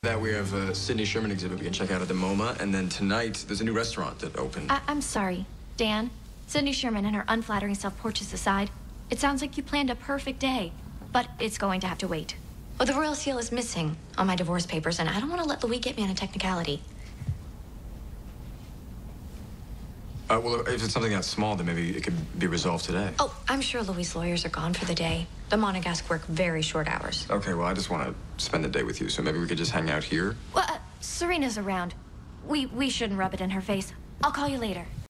That we have a Sidney Sherman exhibit we can check out at the MoMA, and then tonight there's a new restaurant that opened. I'm sorry, Dan. Sidney Sherman and her unflattering self-portraits aside, it sounds like you planned a perfect day, but it's going to have to wait. Well, the royal seal is missing on my divorce papers, and I don't want to let Louis get me on a technicality. Well, if it's something that small, then maybe it could be resolved today. Oh, I'm sure Louis' lawyers are gone for the day. The Monegasque work very short hours. Okay, well, I just want to spend the day with you, so maybe we could just hang out here. Well, Serena's around. We shouldn't rub it in her face. I'll call you later.